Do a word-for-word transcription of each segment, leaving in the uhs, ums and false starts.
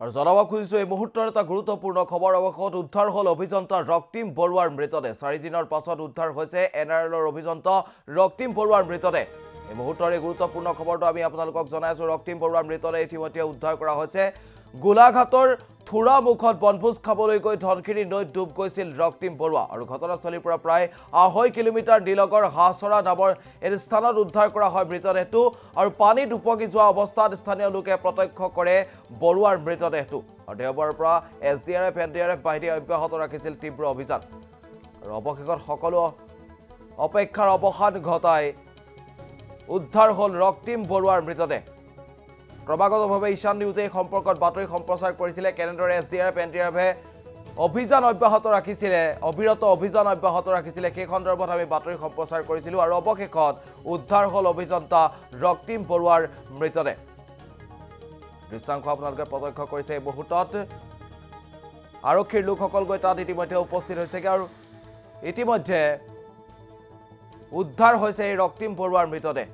আৰু জনাব খুজিছো এই মুহূৰ্তৰ এটা গুৰুত্বপূৰ্ণ খবৰ অৱশেষত উদ্ধাৰ হল অভিযন্তা ৰক্তিম বৰুৱাৰ মৃতদেহ চাৰি দিনৰ পাছত উদ্ধাৰ হৈছে এন আৰ এলৰ অভিযন্তা ৰক্তিম বৰুৱাৰ মৃতদেহ এই মুহূৰ্তৰ এই গুৰুত্বপূৰ্ণ খবৰটো আমি আপোনালোকক জনাইছো ৰক্তিম বৰুৱাৰ মৃতদেহ ইতিমধ্যে উদ্ধাৰ কৰা হৈছে গোলাঘাটৰ থুৰা মুখত বনভোজ খাবলৈ গৈ ধনখিৰি নৈত ডুব গৈছিল ৰক্তিম বৰুৱা আৰু ঘটনাস্থলীৰ পৰা প্ৰায় আঢ়ৈ কিলোমিটাৰ নিলগৰ হাছৰা নামৰ এই স্থানত উদ্ধাৰ কৰা হয় মৃতদেহটো আৰু পানীত উপগি যোৱা অৱস্থাত স্থানীয় লোকে প্ৰত্যক্ষ কৰে বৰুৱাৰ মৃতদেহটো আৰু দেওবাৰৰ পৰা S D R F N D R F বাহিনী অব্যাহত ৰাখিছিল তীব্ৰ অভিযান আৰু অৱশেষত সকলো অপেক্ষাৰ অৱসান ঘটাই উদ্ধাৰ হল ৰক্তিম বৰুৱাৰ মৃতদেহ ক্ৰমাগতভাৱে ঈশান নিউজে সম্পৰ্কত বাতৰি সম্প্ৰচাৰ কৰিছিলে কেনেদৰে S D R F N D R এফে অভিযান অব্যাহত ৰাখিছিলে অবিৰত অভিযান অব্যাহত ৰাখিছিলে সেই সন্দৰ্ভত আমি বাতৰি সম্প্ৰচাৰ কৰিছিলোঁ আৰু অৱশেষত উদ্ধাৰ হল অভিযন্তা ৰক্তিম বৰুৱাৰ মৃতদেহ দৃশ্যাংশ আপোনালোকে প্ৰত্যক্ষ কৰিছে এই মুহূৰ্তত আৰক্ষীৰ লোকসকল গৈ তাত ইতিমধ্যে উপস্থিত হৈছেগৈ আৰু ইতিমধ্যে উদ্ধাৰ হৈছে এই ৰক্তিম বৰুৱাৰ মৃতদেহ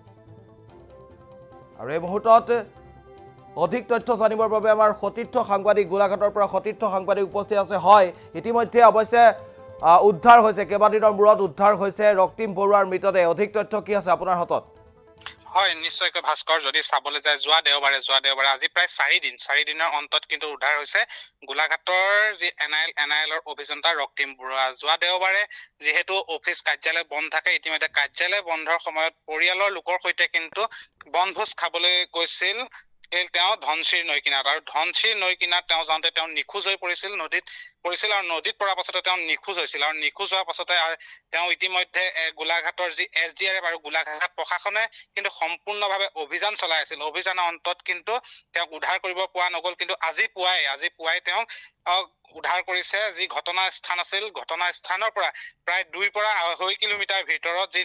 আৰু এই মুহূৰ্তত অধিক তথ্য জানিবৰ বাবে আমাৰ সতীৰ্থ সাংবাদিক গোলাঘাটৰ পৰা সতীৰ্থ সাংবাদিক উপস্থিত আছে হয় ইতিমধ্যে অৱশ্যে উদ্ধাৰ হৈছে কেইবাদিনৰ মূৰত উদ্ধাৰ হৈছে ৰক্তিম বৰুৱাৰ মৃতদেহ অধিক তথ্য কি আছে আপোনাৰ হাতত হয় নিশ্চয়কৈ ভাস্কৰ যদি চাবলৈ যায় যোৱা দেওবাৰে যোৱা দেওবাৰে আজি প্ৰায় চাৰি দিন চাৰি দিনৰ অন্তত কিন্তু উদ্ধাৰ হৈছে গোলাঘাটৰ যি N I L N I এলৰ অভিযন্তা ৰক্তিম বৰুৱা যোৱা দেওবাৰে যিহেতু অফিচ কাৰ্যালয় বন্ধ থাকে ইতিমধ্যে কাৰ্যালয় বন্ধৰ সময়ত পৰিয়ালৰ লোকৰ সৈতে কিন্তু বনভোজ খাবলৈ গৈছিল তেওঁ ধনশিৰ নৈ কিনাৰত আৰু ধনশিৰ নৈ কিনাৰত তেওঁ যাওঁতে তেওঁ নিখোজ হৈ পৰিছিল নদীত পৰিছিল আৰু নদীত পৰাৰ পাছতে তেওঁ নিখোজ হৈছিল আৰু নিখোজ হোৱাৰ পাছতে তেওঁ ইতিমধ্যে গোলাঘাটৰ যি এছ ডি আৰ এফ আৰু গোলাঘাট প্ৰশাসনে কিন্তু সম্পূৰ্ণভাৱে অভিযান চলাই আছিল অভিযানৰ অন্তত কিন্তু তেওঁক উদ্ধাৰ কৰিব পৰা নগ'ল কিন্তু আজি পুৱাই আজি পুৱাই তেওঁক উদ্ধাৰ কৰিছে যি ঘটনা স্থান আছিল ঘটনা স্থানৰ পৰা প্ৰায় দুইৰ পৰা আঢ়ৈ কিলোমিটাৰ ভিতৰত যি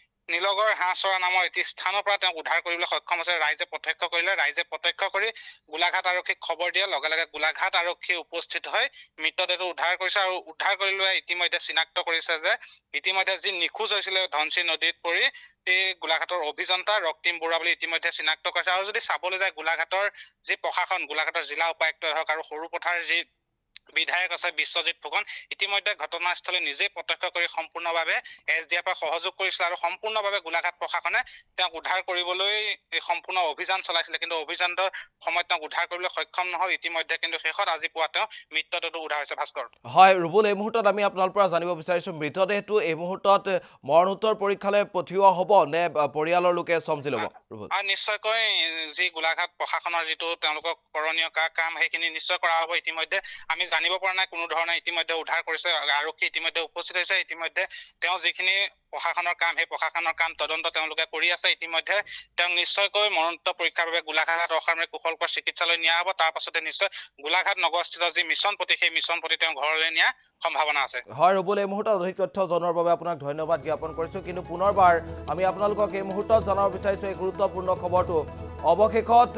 নিলগৰ হাছৰা নামৰ এটি স্থানৰ পৰা তেওঁক উদ্ধাৰ কৰিবলৈ সক্ষম হৈছে ৰাইজে প্ৰত্যক্ষ কৰিলে ৰাইজে প্ৰত্যক্ষ কৰি গোলাঘাট আৰক্ষীক খবৰ দিয়ে লগে লগে গোলাঘাট আৰক্ষী উপস্থিত হৈ মৃতদেহটো উদ্ধাৰ কৰিছে আৰু উদ্ধাৰ কৰি লৈ ইতিমধ্যে চিনাক্ত কৰিছে যে ইতিমধ্যে যি নিখোজ হৈছিলে ধনশিৰ নদীত পৰি এই গোলাঘাটৰ অভিযন্তা ৰক্তিম বৰুৱা বুলি ইতিমধ্যে চিনাক্ত কৰিছে আৰু যদি চাবলৈ যায় গোলাঘাটৰ যি প্ৰশাসন গোলাঘাটৰ জিলা উপায়ুক্তই হওক আৰু সৰুপথাৰ যি বিধায়ক আছে বিশ্বজিৎ ফুকন ইতিমধ্যে ঘটনাস্থলী নিজেই প্ৰত্যক্ষ কৰি সম্পূৰ্ণভাৱে এছ ডি এফে সহযোগ কৰিছিল আৰু সম্পূৰ্ণভাৱে গোলাঘাট প্ৰশাসনে তেওঁক উদ্ধাৰ কৰিবলৈ সম্পূৰ্ণ অভিযান চলাইছিলে কিন্তু অভিযানৰ সময়ত তেওঁক উদ্ধাৰ কৰিবলৈ সক্ষম নহল ইতিমধ্যে কিন্তু শেষত আজি পুৱা তেওঁ মৃতদেহটো উদ্ধাৰ হৈছে ভাস্কৰ হয় ৰুবুল এই মুহূৰ্তত আমি আপোনাৰ পৰা জানিব বিচাৰিছো মৃতদেহটো এই মুহূৰ্তত মৰণোত্তৰ পৰীক্ষালৈ পঠিওৱা হ'ব নে পৰিয়ালৰ লোকে চমজি ল'ব ৰুবুল নিশ্চয়কৈ যি গোলাঘাট প্ৰশাসনৰ যিটো তেওঁলোকৰ কৰণীয় কাম সেইখিনি নিশ্চয় কৰা হ'ব ইতিমধ্যে আমি জানিব পৰা নাই কোনো ধৰণে ইতিমধ্যে উদ্ধাৰ কৰিছে আৰক্ষী ইতিমধ্যে উপস্থিত হৈছে ইতিমধ্যে তেওঁ যিখিনি প্ৰশাসনৰ কাম সেই প্ৰশাসনৰ কাম তদন্ত তেওঁলোকে কৰি আছে ইতিমধ্যে তেওঁক নিশ্চয়কৈ মৰণোত্তৰ পৰীক্ষাৰ বাবে গোলাঘাট অসামৰিক কুশলকৰ চিকিৎসালয় নিয়া হ'ব তাৰ পাছতে নিশ্চয় গোলাঘাট নগৰস্থিত যি মিছন প্ৰতি সেই মিছন প্ৰতি তেওঁ ঘৰলৈ নিয়া সম্ভাৱনা আছে হয় ৰুবুল এই মুহূৰ্তত অধিক তথ্য জনোৱাৰ বাবে আপোনাক ধন্যবাদ জ্ঞাপন কৰিছো কিন্তু পুনৰবাৰ আমি আপোনালোকক এই মুহূৰ্তত জনাব বিচাৰিছো এই গুৰুত্বপূৰ্ণ খবৰটো অৱশেষত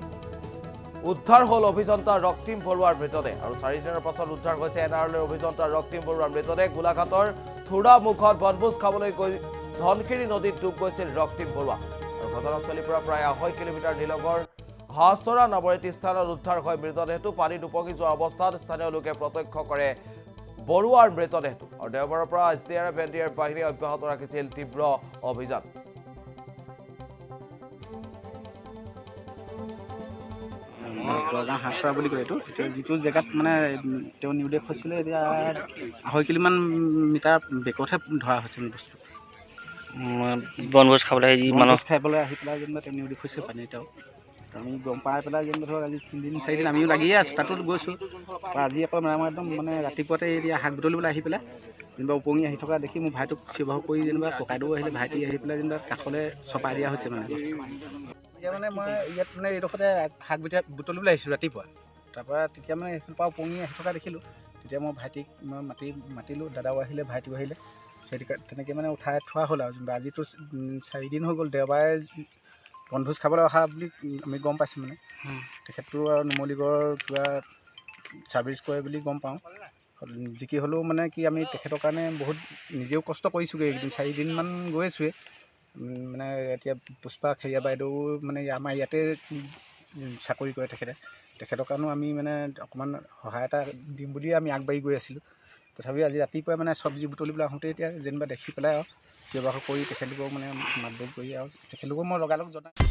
উদ্ধাৰ হল অভিযন্তা ৰক্তিম বৰুৱাৰ মৃতদেহ আৰু চাৰি দিনৰ পাছত উদ্ধাৰ হৈছে এন আৰ এলৰ অভিযন্তা ৰক্তিম বৰুৱাৰ মৃতদেহ গোলাঘাটৰ থুৰা মুখত বনভোজ খাবলৈ গৈ ধনশিৰি নদীত ডুব গৈছিল ৰক্তিম বৰুৱা আৰু ঘটনাস্থলীৰ পৰা প্ৰায় আঢ়ৈ কিলোমিটাৰ নিলগৰ হাছৰা নামৰ এটি স্থানত উদ্ধাৰ হয় মৃতদেহটো পানীত উপগি যোৱা অৱস্থাত স্থানীয় লোকে প্ৰত্যক্ষ কৰে বৰুৱাৰ মৃতদেহটো আৰু দেওবাৰৰ পৰা S D R F N D R F বাহিনী অব্যাহত ৰাখিছিল তীব্ৰ অভিযান দৰগাঁও হাছৰা বুলি কয় এইটো এতিয়া যিটো জেগাত মানে তেওঁ নিউদেশ হৈছিলে এতিয়া আঢ়ৈ কিলোমান মিটাৰ বেকতহে ধৰা হৈছে বস্তু বনভোজ খাবলৈ মানুহ খাবলৈ আহি পেলাই যেনিবা তেওঁ নিউদেশ হৈছে পানী এতিয়াও আমি গম পাই পেলাই যেনিবা ধৰক আজি তিনিদিন চাৰিদিন আমিও লাগিয়ে আছোঁ তাতো গৈছোঁ আজি আকৌ আমাৰ একদম মানে ৰাতিপুৱাতে এতিয়া শাক বুটলিবলৈ আহি পেলাই যেনিবা উপঙি আহি থকা দেখি মোৰ ভাইটোক চিবাহ কৰি যেনিবা ককাইদেউ আহিলে ভাইটি আহি পেলাই যেনিবা কাষলৈ চপাই দিয়া হৈছে মানে এতিয়া মানে মই ইয়াত মানে এইডোখৰতে শাক বুটা বুটলিবলৈ আহিছোঁ ৰাতিপুৱা তাৰপৰা তেতিয়া মানে সেইফালৰ পৰা উপঙি আহি থকা দেখিলোঁ তেতিয়া মই ভাইটিক মই মাতি মাতিলোঁ দাদাও আহিলে ভাইটিও আহিলে সেইটো তেনেকৈ মানে উঠাই থোৱা হ'ল আৰু যেনিবা আজিতো চাৰিদিন হৈ গ'ল দেওবাৰে বনভোজ খাবলৈ অহা বুলি আমি গম পাইছোঁ মানে তেখেতটো আৰু নুমলীগড়ৰ কিবা ছাৰ্ভিচ কৰে বুলি গম পাওঁ যি কি হ'লেও মানে কি আমি তেখেতৰ কাৰণে বহুত নিজেও কষ্ট কৰিছোঁগৈ এইকেইদিন চাৰিদিনমান গৈ আছোঁৱে মানে এতিয়া পুষ্পা খেৰীয়া বাইদেউ মানে আমাৰ ইয়াতে চাকৰি কৰে তেখেতে তেখেতৰ কাৰণেও আমি মানে অকণমান সহায় এটা দিম বুলিয়ে আমি আগবাঢ়ি গৈ আছিলোঁ। তথাপিও আজি ৰাতিপুৱাই মানে চব্জি বুটলিবলৈ আহোঁতে এতিয়া যেনিবা দেখি পেলাই আৰু চিঞৰ বাখৰ কৰি তেখেতলোকক মানে মাতবোল কৰি আৰু তেখেতলোকক মই লগালগ জনাই